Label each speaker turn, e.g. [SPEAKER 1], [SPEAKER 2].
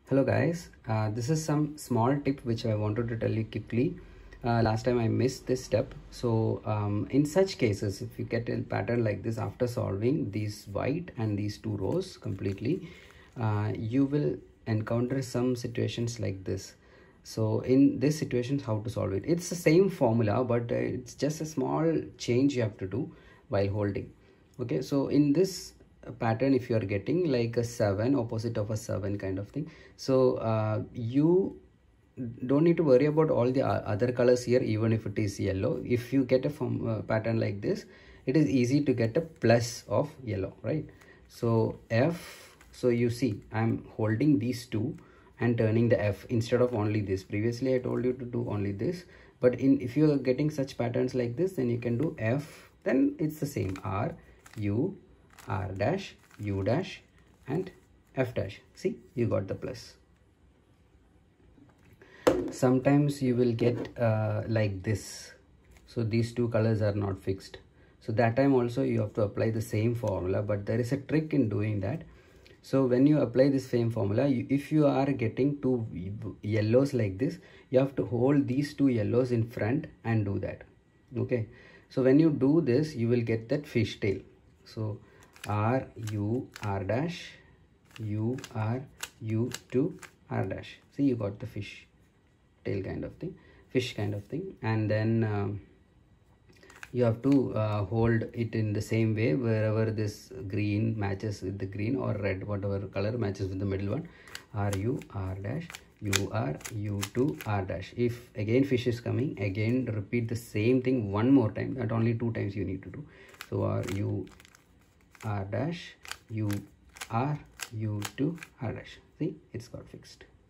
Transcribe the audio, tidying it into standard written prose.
[SPEAKER 1] Hello guys, this is some small tip which I wanted to tell you quickly. Last time I missed this step. So in such cases, if you get a pattern like this after solving these white and these two rows completely, you will encounter some situations like this. So in this situations, how to solve it? It's the same formula, but it's just a small change you have to do while holding. Okay, so in this pattern, if you are getting like a 7 opposite of a 7 kind of thing, so you don't need to worry about all the other colors here. Even if it is yellow, if you get a pattern like this, it is easy to get a plus of yellow, right? So F, so you see I'm holding these two and turning the F instead of only this. Previously I told you to do only this, but if you are getting such patterns like this, then you can do F, then it's the same, R, U, R dash, U dash and F dash. See, you got the plus. Sometimes you will get like this. So these two colors are not fixed. So that time also you have to apply the same formula, but there is a trick in doing that. So when you apply this same formula, if you are getting two yellows like this, you have to hold these two yellows in front and do that. Okay. So when you do this, you will get that fish tail. So R, U, R dash, U, R, U to R dash. See, you got the fish tail kind of thing, fish kind of thing. And then you have to hold it in the same way wherever this green matches with the green or red, whatever color matches with the middle one. R, U, R dash, U, R, U to R dash. If again fish is coming, again repeat the same thing one more time. Not only 2 times you need to do. So R, U, R dash, U, R, U to R dash. See, it's got fixed.